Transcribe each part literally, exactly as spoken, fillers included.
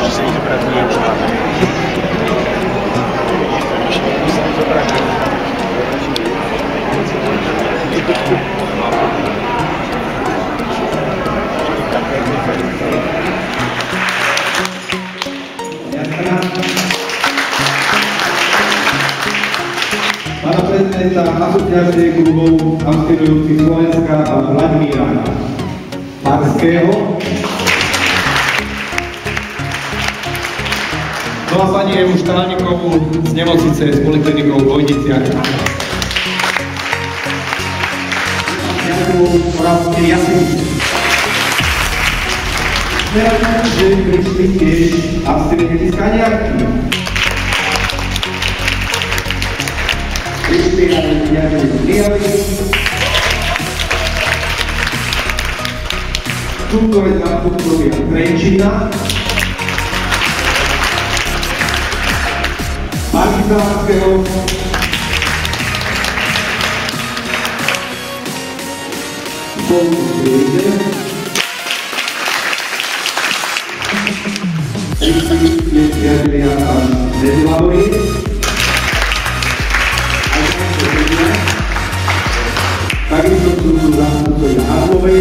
že sa ich dobrať nie už máme. Pána prezidenta asociácie klubov aspirujúcich Slovenska Vladimíra Farského. No a pani Evu Štánikovú z nemocnice s poliklinikou v Vojniciach. Moravskej Jasenice. Teraz, že prišli tiež abstinenti z Kaniarky. Prišli aj viacerí z Liavy. Súdové zástupcovia Trenčína. Markizánskeho. Spolu s Liedem. Prišli priatelia z Nezlavovy. Takisto sú tu zástupcovia Harlovej,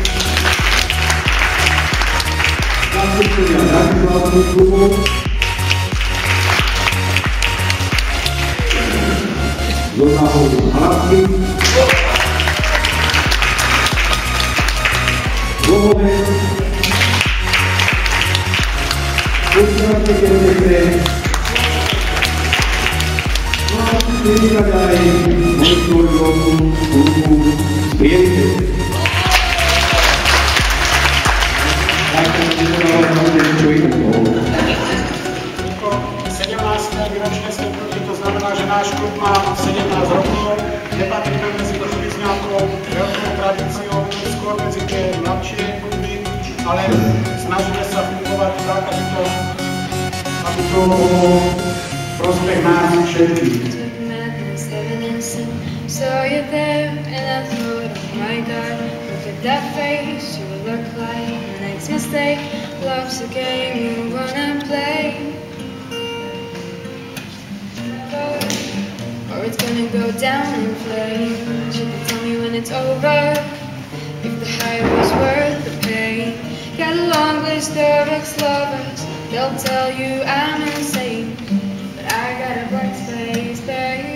zástupcovia Bratislavských klubov, zo závodu Hlasky, Vlhové, Počívačné Kertece, Vyzývať aj svojho klubu Prielice. Tak to vyzývalo samozrejme niečo iné. sedemnáste výročné stretnutie, to znamená, že náš klub má sedemnásť rokov, nepatríme medzi družby s nejakou veľkou tradíciou, skôr medzi tie mladšie kluby, ale snažíme sa fungovať tak, aby to, aby to bolo prospech nás všetkých. Saw you there and I thought, oh my God, look at that face, you look like the next mistake. Love's a game you wanna play, or it's gonna go down in flames. You can tell me when it's over, if the high was worth the pain. Got a long list of ex-lovers, they'll tell you I'm insane, but I got a blank space, babe.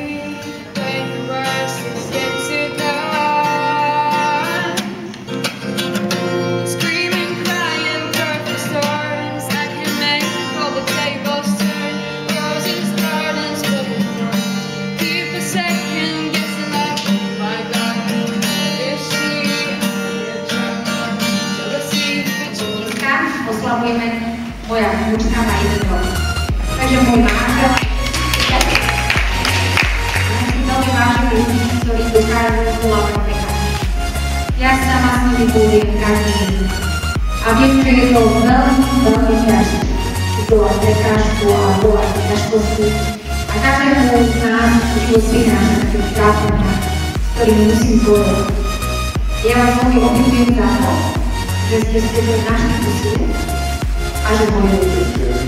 Oslavujeme moja vnúčka má jeden rok. Takže môj manžel je veľmi vážny ľudí, ktorí dokážu zvolávať prekážky. Ja sama s nimi bojujem každý deň. A viem, že je to veľmi, veľmi ťažké zvolať prekážku a zvolať ťažkosti. A každému z nás už prináša takých trápenia, s ktorými musím bojovať. Ja vás veľmi obdivujem za to, že ste ste to našli úsilie a že bojujete.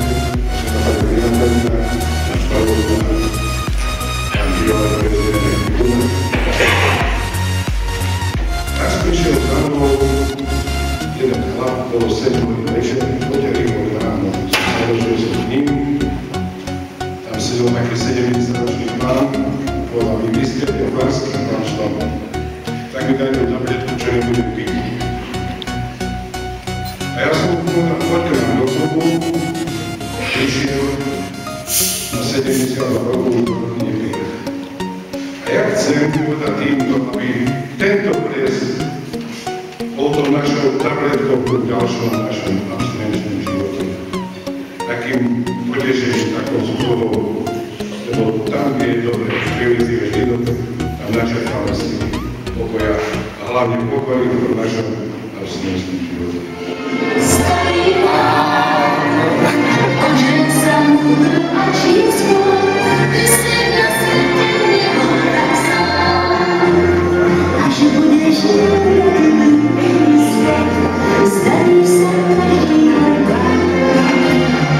Raz prišiel za mnou jeden chlap, bolo sedem večer, podelil môj ráno, založil som s ním, tam sedel taký sedemdesiatročný pán, povedal mi, vy ste ten Farský pán Šlom, tak mi dajte tabletku, čo nebudem piť. A ja som potom chodil na osobu, prišiel na sedemdesiat rokov, nepije. A ja chcem povedať týmto, aby tento ples bol to našou tabletkou v ďalšom našom abstinenčnom živote. Takým potešením, takou zúbovou, lebo tam, kde je dobre, privezíme život, tam načerpáme si pokoja a hlavne pokoj v našom abstinenčnom živote. Stay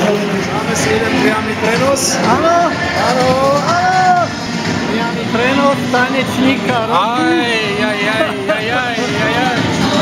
Dáme si jeden priamy prenos. Áno, áno, áno. Priamy prenos tanečníka roku. Aj, aj, aj, aj, aj, aj, aj.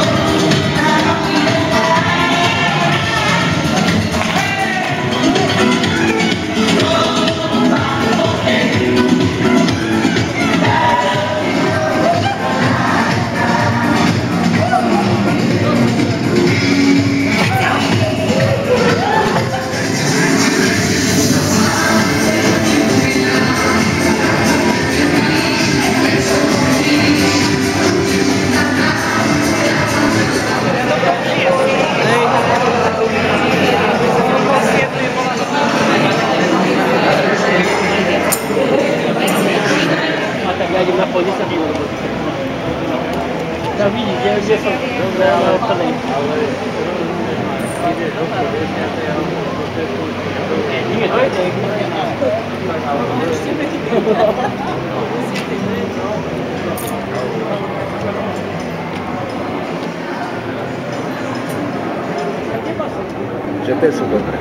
Že to sú dobré.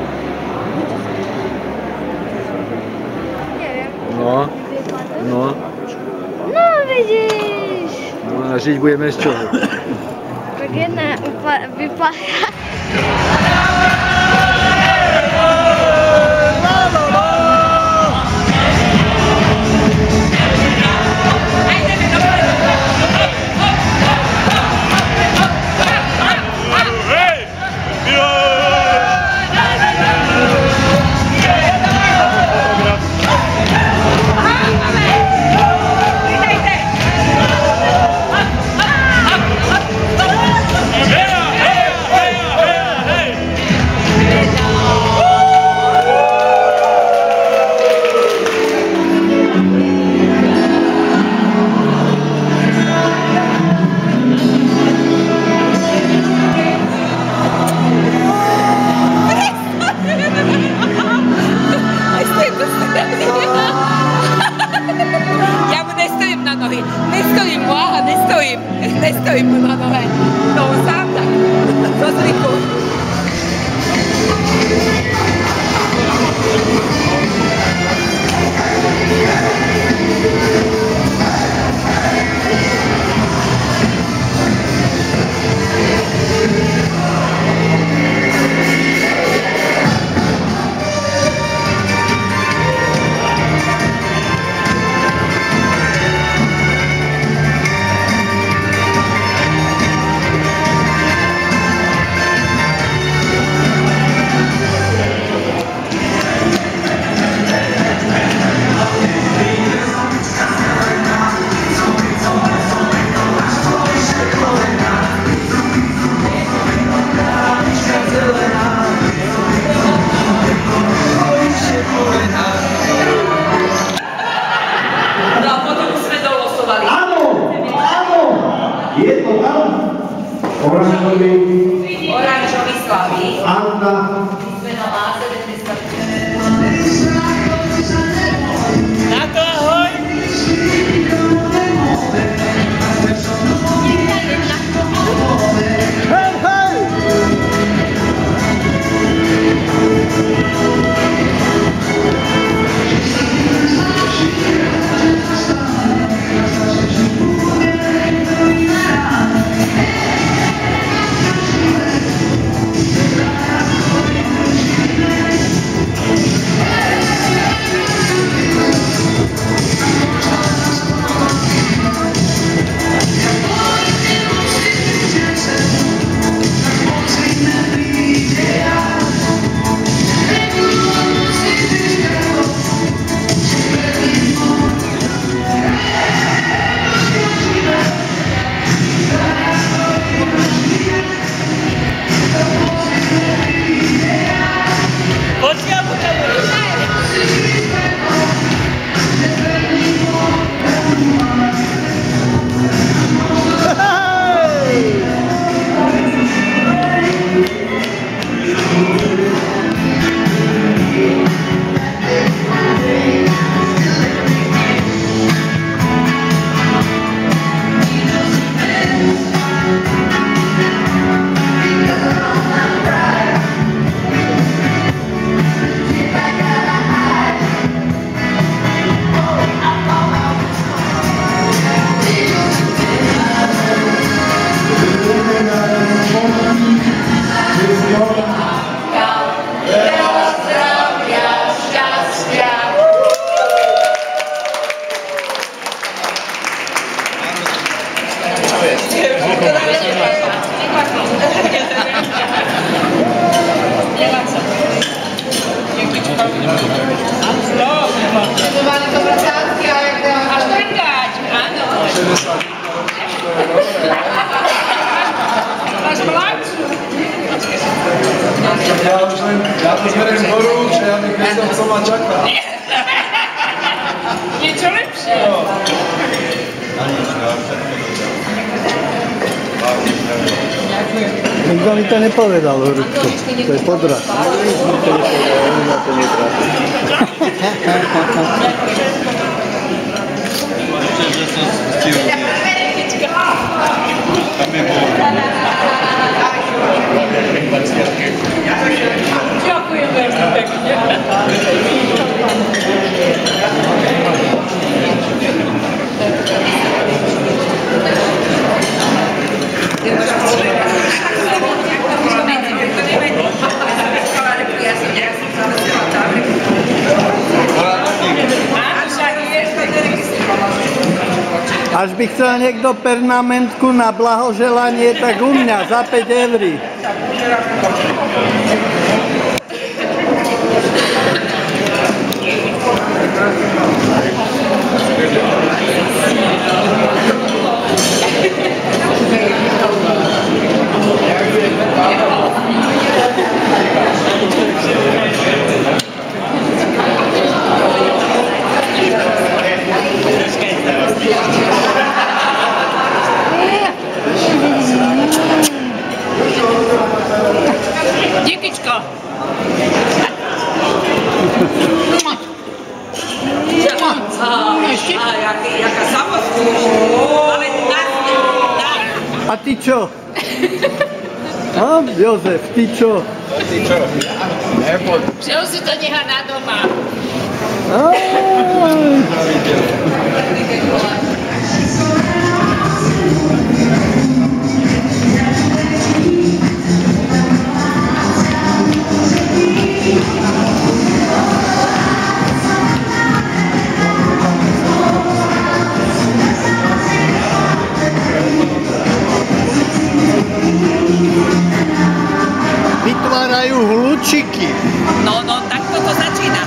No, no. No vidíš. No a žiť budeme z čoho? Tak jedna vypadá. Yeah! ma čaká. Niečo lepšie. Nikto mi to nepovedal, Horúčko. To je podraz. Nikto to nepovedal, on ma to netrápi. Že som stil. Tam je bol. Ďakujem veľmi pekne. Až by chcel niekto pernamentku na blahoželanie, tak u mňa za päť eur. Díkyčko. Jaká samotná. Ale A ty čo? A, Jozef, ty čo? Ty čo? Nepod. Že on si to nechá na doma. Vytvárajú hlučiky. No, no, tak toto začína.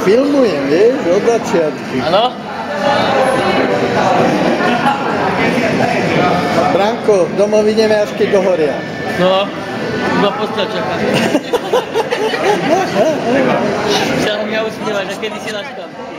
filmujem, vieš, od začiatku. Áno? Branko, domov ideme až keď dohoria. No, iba posteľ čaká. Sa mňa usmievaš, a kedy si náš tam?